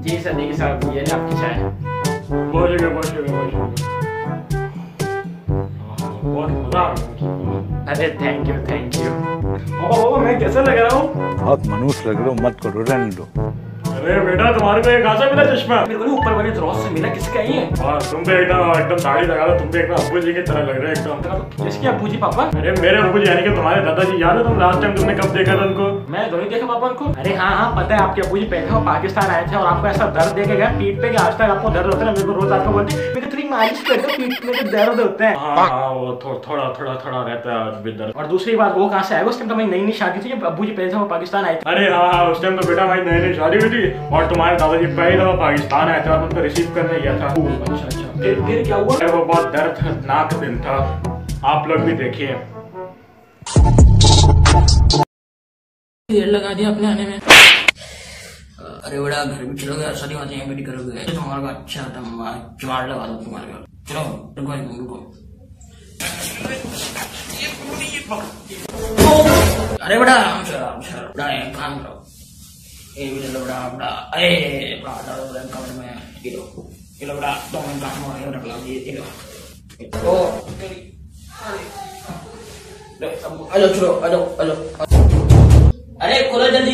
जी सदीक साहब, ये ले आपकी चाय। बहुत मजा आ गया। अरे थैंक यू थैंक यू। बाबा मैं कैसा लग रहा हूँ? बहुत मनुष्य लग रहे हो, मत करो, रहने दो। अरे बेटा तुम्हारे को एक आशा मिला चश्मा। मेरे को ऊपर वाले ड्रॉस से मिला, किसका ही है? हाँ तुम भी एकदम दाढ़ी लगा लो, तुम भी एकदम अब्बू जी की तरह लग रहे हो एकदम। किसके अब्बू जी पापा? अरे मेरे अब्बू जी यानी कि तुम्हारे दादाजी। याद है तुम लास्ट टाइम तुमने कब देखा था उनको? मैं तो नहीं देखा पापा उनको। अरे हाँ हाँ पता है, आपके अब्बू जी पहले वो पाकिस्तान आए थे और आपको ऐसा दर्द देके गया पीठ पे कि आज तक आपको दर्द होता है। मेरे को रोज आपको बोलते मेरे को थोड़ी मालिश कर दो, पीठ में दर्द होता है। हाँ वो थोड़ा रहता है आज भी दर्द। और दूसरी बात, वो कहाँ से आएगा? उस टाइम तो मेरी नई नई शादी थी, जब अब्बू जी पहले से वो पाकिस्तान आए थे। अरे हाँ उस टाइम तो बेटा हमारी नई नई शादी हुई थी और तुम्हारे दादाजी पहले दफा पाकिस्तान आए थे और उनको रिसीव करने गया था। अच्छा फिर क्या हुआ? वो बहुत दर्दनाक दिन था, आप लोग भी देखिए। देर लगा दिया अपने आने में। अरे बड़ा घर भी चलोगे, शादी वादी यहीं भी करोगे? तुम्हारा अच्छा था, जुगाड़ लगा दो तुम्हारे घर। चलो रुको। अरे बड़ा आराम से बड़ा एक काम करो, ये भी चलो बड़ा अरे बड़ा कमरे में किलो बड़ा 2 मिनट काम रख लो ये किलो। ओ हेलो चलो हेलो। अरे खोलो जल्दी।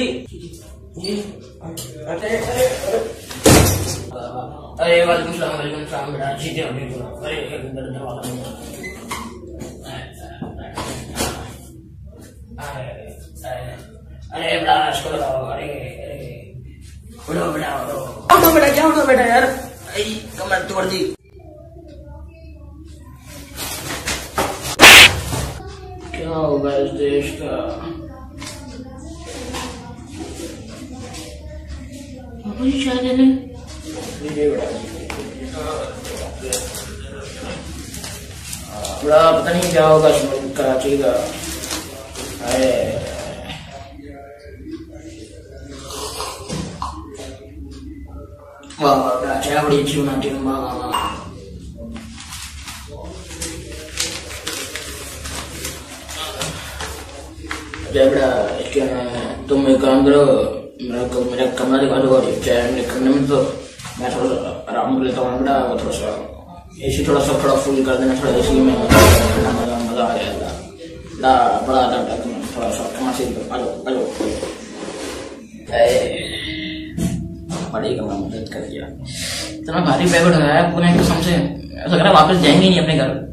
अरे वालेकुम सलाम बेटा, जीते हो? अरे अरे बेटा इसको लगाओ। अरे उठो बेटा क्या उठो बेटा यार, कमर तोड़ दी। क्या होगा इस देश का? चाय देने बड़ा पता नहीं क्या होगा कराची का। अरे वाह चाय बड़ी अच्छी बनाती हूँ। वाह बेटा क्या तुम एक काम करो, मेरा कमरा दिखा दो और चाय मेरे कमरे में, तो मैं थोड़ा आराम कर लेता हूँ बेटा। थोड़ा सा एसी थोड़ा फुल कर देना, थोड़ा एसी में मजा आ जाएगा। बड़ा थोड़ा सा कमरा से हेलो बड़ी कमरा मदद कर दिया। इतना भारी बैग उठाया पूरे कसम से, ऐसा लग रहा वापस जाएंगे नहीं अपने घर।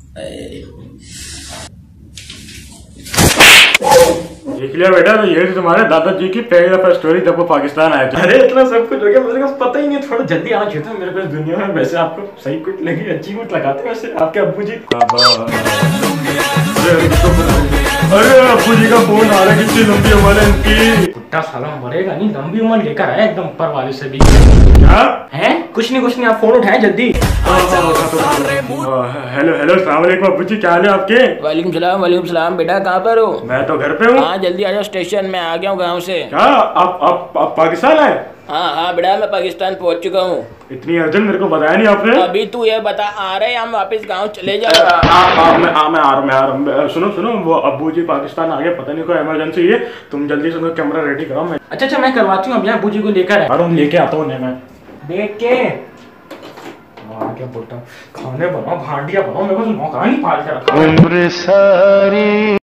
देख लिया बेटा, तो ये तुम्हारे दादाजी की पहली दफा स्टोरी जब वो पाकिस्तान आए थे। अरे इतना सब कुछ हो गया, मेरे को पता ही नहीं, थोड़ा जल्दी आना चाहिए था मेरे को इस दुनिया में। वैसे आपको सही कुछ लगी, अच्छी कुछ लगाते वैसे आपके अब्बू जी। अरे अब्बू जी का फोन आ रहा है, कितनी लंबी उम्र है इनकी। कुत्ता साला मरेगा नहीं, लंबी उम्र लेकर आया एकदम ऊपर वाले से भी। क्या है? कुछ नहीं, आप फोन उठाएं जल्दी। हेलो अस्सलाम वालेकुम अब्बू जी, क्या हाल है आपके? वालेकुम सलाम बेटा, कहाँ पर हो? मैं तो घर पे हूँ। हाँ जल्दी आ जाओ, स्टेशन में आ गया हूँ गाँव से। क्या आप पाकिस्तान आए? हाँ बेटा मैं पाकिस्तान पहुँच चुका हूँ। इतनी अर्जेंट मेरे को बताया नहीं आपने। अभी तू ये बता आ रहे हम वापस गाँव चले जाओ। मैं आ रहा हूँ। सुनो वो अब्बू जी पाकिस्तान आ गए, पता नहीं कोई इमरजेंसी है, तुम जल्दी से उनका कैमरा रेडी कराओ। मैं अच्छा मैं करवाती हूँ, अब यहाँ अब्बू जी को लेकर लेके आता हूँ मैं देख के। क्या बोलता हूँ, खाने बनाओ, भांडिया बनाओ, मेरे को मौका नहीं पाल के रखा।